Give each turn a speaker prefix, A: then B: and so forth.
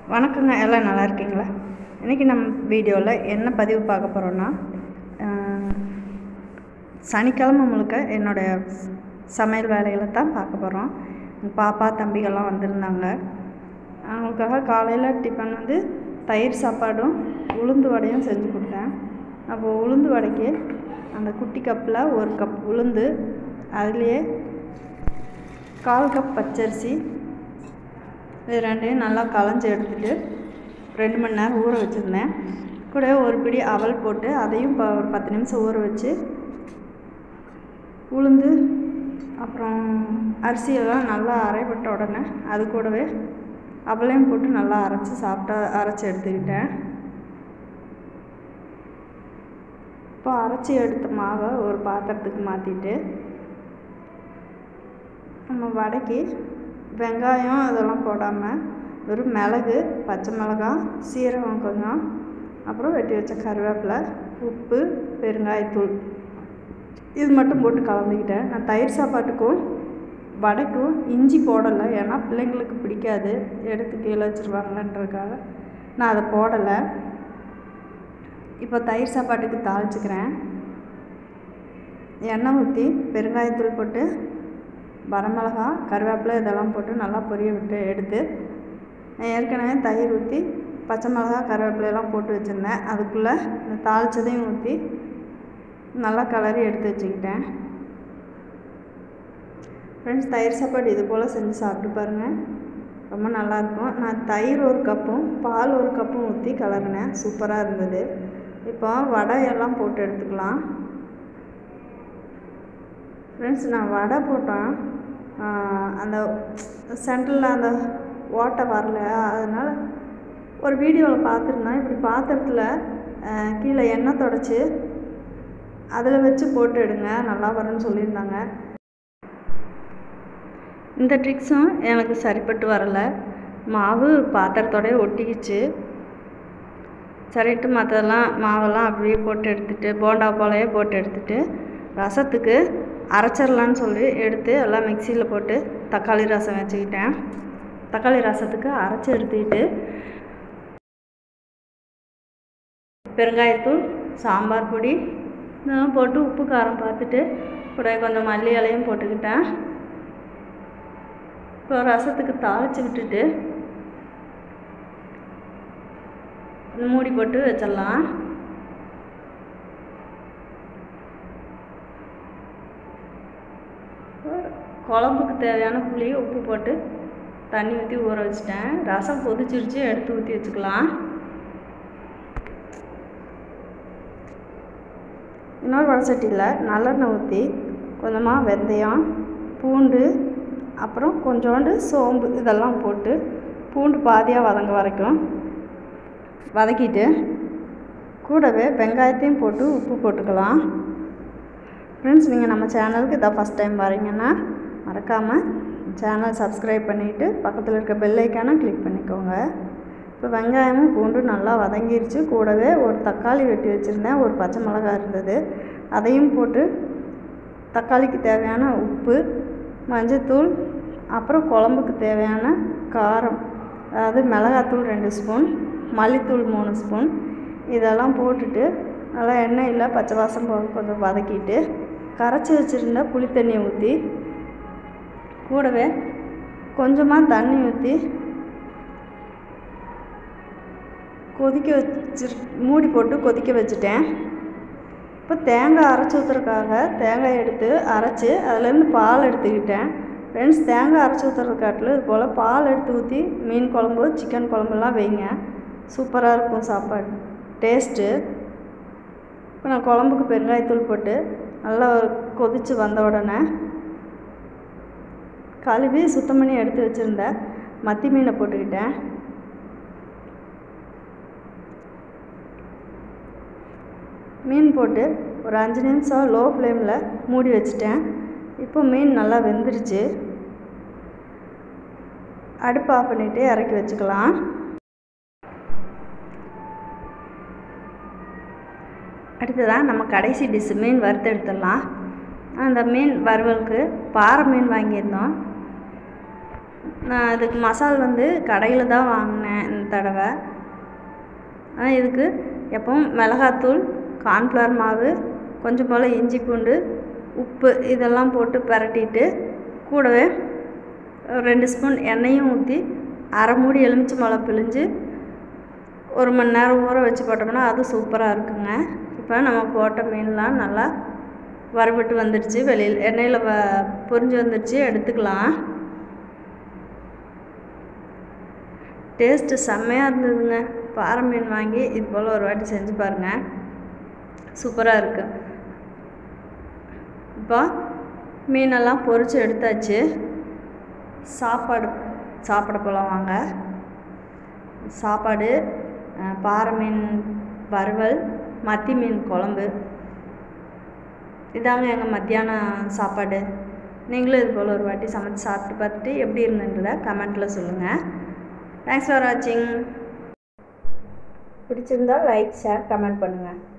A: வணக்கங்க, எல்லாம் நல்லா இருக்கீங்களா? இன்றைக்கி நம்ம வீடியோவில் என்ன பதிவு பார்க்க போகிறோன்னா, சனிக்கிழமை முழுக்க என்னுடைய சமையல் வேலைகளை தான் பார்க்க போகிறோம். பாப்பா தம்பிகள்லாம் வந்திருந்தாங்க. அவங்களுக்காக காலையில் டிஃபன் தயிர் சாப்பாடும் உளுந்து வடையும் செஞ்சு கொடுத்தேன். அப்போது உளுந்து வடைக்கு அந்த குட்டி கப்பில் 1 கப் உளுந்து, அதுலேயே 1/4 கப் பச்சரிசி, இது ரெண்டையும் நல்லா களைஞ்சி எடுத்துகிட்டு 2 மணி நேரம் ஊற வச்சுருந்தேன். கூட ஒரு பிடி அவல் போட்டு அதையும் ஒரு 10 நிமிஷம் ஊற வச்சு, உளுந்து அப்புறம் அரிசியெல்லாம் நல்லா அரைப்பட்ட உடனே அது கூடவே அவளையும் போட்டு நல்லா அரைச்சி எடுத்துக்கிட்டேன். இப்போ அரைச்சி எடுத்த மாவை ஒரு பாத்திரத்துக்கு மாற்றிட்டு, நம்ம வடைக்கு வெங்காயம் அதெல்லாம் போடாமல் வெறும் மிளகு, பச்சை மிளகாய், சீரகம் கொஞ்சம், அப்புறம் வெட்டி வச்ச கருவேப்பிலை, உப்பு, பெருங்காயத்தூள் இது மட்டும் போட்டு கலந்துக்கிட்டேன். நான் தயிர் சாப்பாட்டுக்கும் வடைக்கும் இஞ்சி போடலை, ஏன்னா பிள்ளைங்களுக்கு பிடிக்காது, எடுத்து கீழே வச்சுருவாங்கன்றதுக்காக நான் அதை போடலை. இப்போ தயிர் சாப்பாட்டுக்கு தாளிச்சுக்கிறேன். எண்ணெய் ஊற்றி பெருங்காயத்தூள் போட்டு வரமிளகா, கருவேப்பிலை இதெல்லாம் போட்டு நல்லா பொரிய விட்டு எடுத்து, ஏற்கனவே தயிர் ஊற்றி பச்சை மிளகா, கருவேப்பிலையெல்லாம் போட்டு வச்சுருந்தேன். அதுக்குள்ளே இந்த தாளித்ததையும் ஊற்றி நல்லா கலரி எடுத்து வச்சுக்கிட்டேன். ஃப்ரெண்ட்ஸ், தயிர் சாப்பாடு இது போல் செஞ்சு சாப்பிட்டு பாருங்கள், ரொம்ப நல்லாயிருக்கும். நான் தயிர் 1 கப்பும் பால் 1 கப்பும் ஊற்றி கலரினேன், சூப்பராக இருந்தது. இப்போ வடையெல்லாம் போட்டு எடுத்துக்கலாம். ஃப்ரெண்ட்ஸ், நான் வடை போட்டேன், அந்த சென்டரில் அந்த ஓட்டை வரல, அதனால் ஒரு வீடியோவில் பார்த்துருந்தேன். இப்படி பாத்திரத்தில் கீழே எண்ணெய் தொடச்சி அதில் வச்சு போட்டு எடுங்க, நல்லா வரும்னு சொல்லியிருந்தாங்க. இந்த ட்ரிக்ஸும் எனக்கு சரிப்பட்டு வரலை, மாவு பாத்திரத்தோடய ஒட்டிக்கிச்சு. சரிட்டு மற்றதெல்லாம் மாவெல்லாம் அப்படியே போட்டு எடுத்துகிட்டு, போண்டா போலையே போட்டு எடுத்துகிட்டு, ரசத்துக்கு அரைச்சிடலான்னு சொல்லி எடுத்து எல்லாம் மிக்சியில் போட்டு தக்காளி ரசம் வச்சுக்கிட்டேன். தக்காளி ரசத்துக்கு அரைச்சி எடுத்துக்கிட்டு பெருங்காயத்தூள், சாம்பார் பொடி இதெல்லாம் போட்டு உப்பு காரம் பார்த்துட்டு கூட கொஞ்சம் மல்லி இலையும் போட்டுக்கிட்டேன். இப்போ ரசத்துக்கு தாளித்து விட்டுட்டு மூடி போட்டு வச்சிடலாம். குழம்புக்கு தேவையான புளி, உப்பு போட்டு தண்ணி ஊற்றி ஊற வச்சிட்டேன். ரசம் கொதிச்சிருச்சு, எடுத்து ஊற்றி வச்சுக்கலாம். இன்னொரு வடசட்டியில் நல்லெண்ணெய் ஊற்றி கொஞ்சமாக வெந்தயம், பூண்டு, அப்புறம் கொஞ்சோண்டு சோம்பு இதெல்லாம் போட்டு பூண்டு பாதியாக வதங்க வரைக்கும் வதக்கிட்டு, கூடவே வெங்காயத்தையும் போட்டு உப்பு போட்டுக்கலாம். ஃப்ரெண்ட்ஸ், நீங்கள் நம்ம சேனலுக்கு இதான் ஃபஸ்ட் டைம் வரீங்கன்னா மறக்காமல் சேனல் சப்ஸ்கிரைப் பண்ணிவிட்டு பக்கத்தில் இருக்க பெல் ஐக்கானை கிளிக் பண்ணிக்கோங்க. இப்போ வெங்காயமும் பூண்டு நல்லா வதங்கிருச்சு. கூடவே ஒரு தக்காளி வெட்டி வச்சுருந்தேன், ஒரு பச்சை மிளகாய் இருந்தது, அதையும் போட்டு தக்காளிக்கு தேவையான உப்பு, மஞ்சத்தூள், அப்புறம் குழம்புக்கு தேவையான காரம், அதாவது மிளகாத்தூள் 2 ஸ்பூன், மல்லித்தூள் 3 ஸ்பூன் இதெல்லாம் போட்டுட்டு நல்லா எண்ணெயில் பச்சை வாசம் போக கொஞ்சம் வதக்கிட்டு, கரைச்சி வச்சுருந்த புளி தண்ணியை ஊற்றி கூடவே கொஞ்சமாக தண்ணி ஊற்றி மூடி போட்டு கொதிக்க வச்சுட்டேன். இப்போ தேங்காய் அரைச்சி ஊற்றுறதுக்காக தேங்காய் எடுத்து அரைச்சி அதுலேருந்து பால் எடுத்துக்கிட்டேன். ஃப்ரெண்ட்ஸ், தேங்காய் அரைச்சி ஊற்றுறதுக்காட்டில் இது போல் பால் எடுத்து ஊற்றி மீன் குழம்பு, சிக்கன் குழம்புலாம் வைங்க, சூப்பராக இருக்கும் சாப்பாடு டேஸ்ட்டு. இப்போ நான் குழம்புக்கு பெருங்காயத்தூள் போட்டு நல்லா கொதித்து வந்த உடனே கழுவி சுத்தம் பண்ணி எடுத்து வச்சுருந்த மத்தி மீனை போட்டுக்கிட்டேன். மீன் போட்டு ஒரு 5 நிமிஷம் லோ ஃப்ளேமில் மூடி வச்சுட்டேன். இப்போ மீன் நல்லா வெந்துருச்சு. அடுப்பு ஆஃப் பண்ணிவிட்டு இறக்கி வச்சுக்கலாம். அடுத்ததான் நம்ம கடைசி டிஷ்ஷு மீன் வறுத்து எடுத்துடலாம். அந்த மீன் வறுவலுக்கு பாறை மீன் வாங்கியிருந்தோம், நான் இதுக்கு மசால் வந்து கடையில் தான் வாங்கினேன் இந்த தடவை. ஆனால் இதுக்கு எப்பவும் மிளகாத்தூள், கார்ன்ஃப்ளவர் மாவு, கொஞ்சம் போல் இஞ்சி பூண்டு, உப்பு இதெல்லாம் போட்டு பிரட்டிட்டு கூடவே 2 ஸ்பூன் எண்ணெயும் ஊற்றி அரை மூடி எலுமிச்சம்பழம் பிழிஞ்சு 1 மணி நேரம் ஊற வச்சு போட்டோம்னா அது சூப்பராக இருக்குங்க. இப்போ நம்ம போட்ட மீன்லாம் நல்லா வறுபட்டு வந்துடுச்சு, வெளியில் எண்ணெயில் பொரிஞ்சு வந்துடுச்சு, எடுத்துக்கலாம். டேஸ்ட்டு செம்மையாக இருந்ததுங்க. பாறை மீன் வாங்கி இது போல் ஒரு வாட்டி செஞ்சு பாருங்கள், சூப்பராக இருக்குது. இப்போ மீனெல்லாம் பொரித்து எடுத்தாச்சு. சாப்பிட போகலாம் வாங்க. சாப்பாடு பாறை மீன் வறுவல், மத்தி மீன் குழம்பு, இதாங்க எங்கள் மத்தியானம் சாப்பாடு. நீங்களும் இது போல் ஒரு வாட்டி சமைச்சு சாப்பிட்டு பார்த்துட்டு எப்படி இருந்துன்றதை கமெண்ட்டில் சொல்லுங்கள். தேங்க்ஸ் ஃபார் வாட்சிங். பிடிச்சிருந்தால் லைக், ஷேர், கமெண்ட் பண்ணுங்கள்.